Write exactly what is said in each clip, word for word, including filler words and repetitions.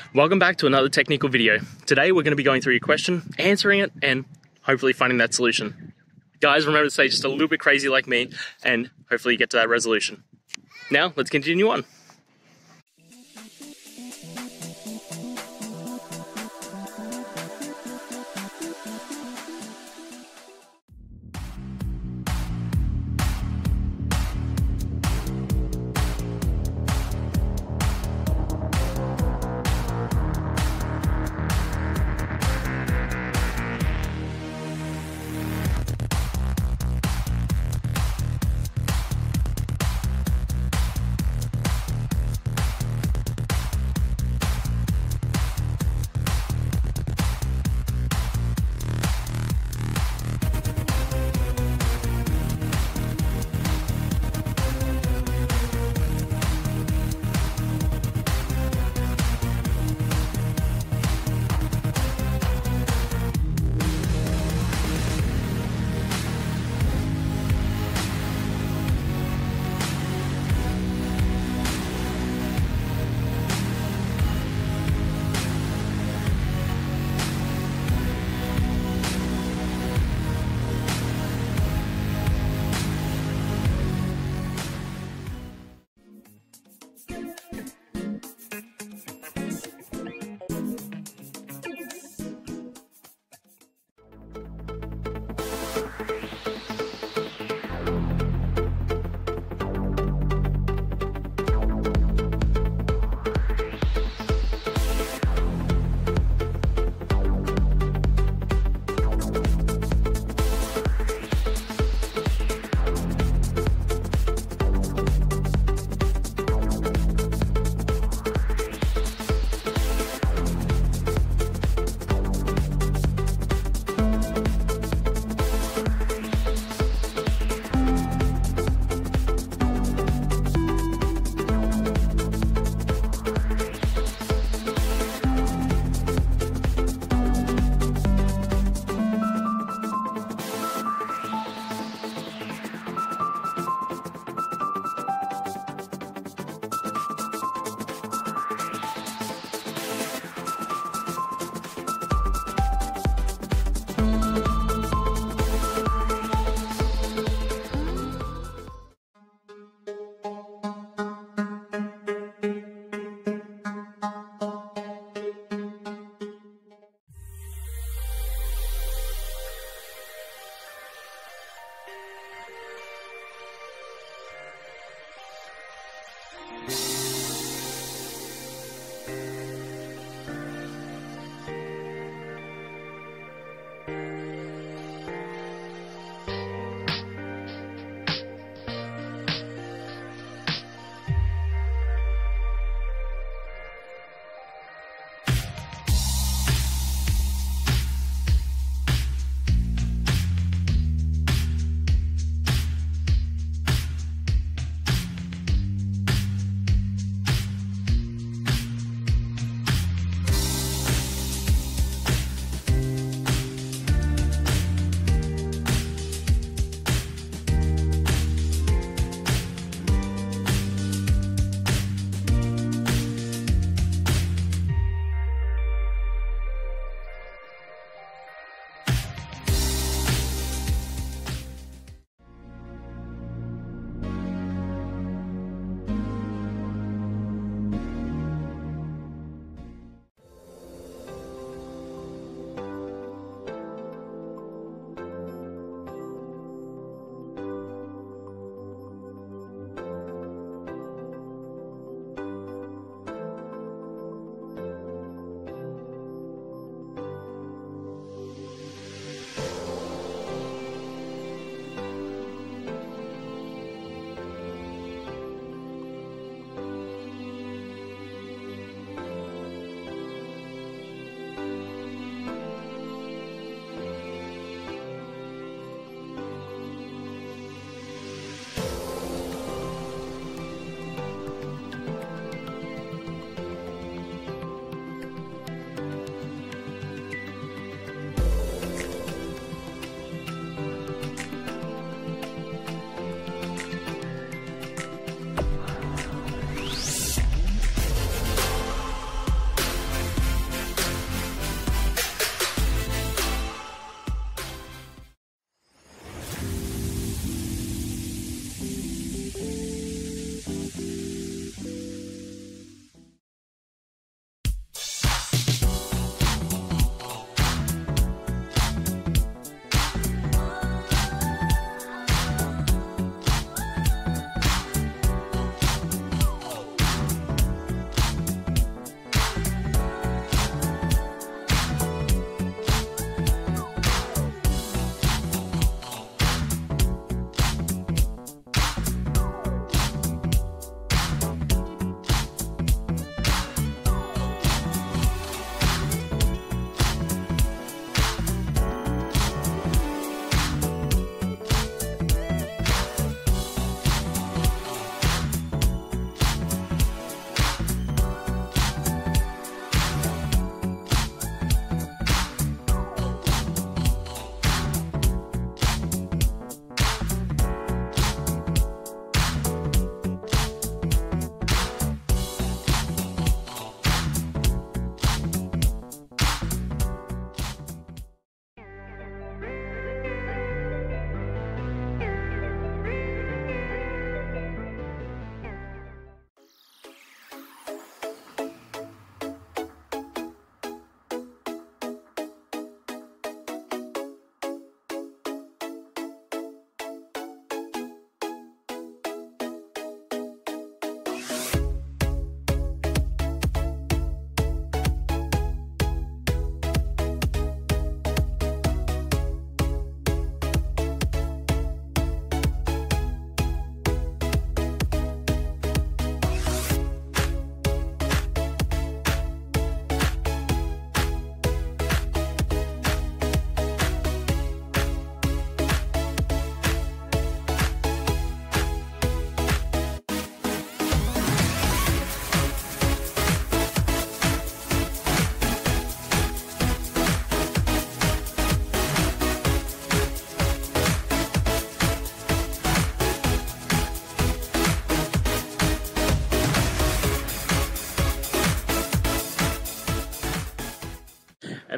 Welcome back to another technical video. Today we're going to be going through your question, answering it, and hopefully finding that solution. Guys, remember to stay just a little bit crazy like me, and hopefully you get to that resolution. Now, let's continue on.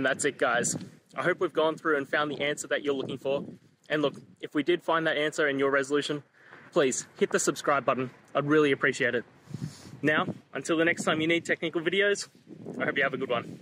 And that's it, guys. I hope we've gone through and found the answer that you're looking for. And look, if we did find that answer in your resolution, please hit the subscribe button. I'd really appreciate it. Now, until the next time you need technical videos, I hope you have a good one.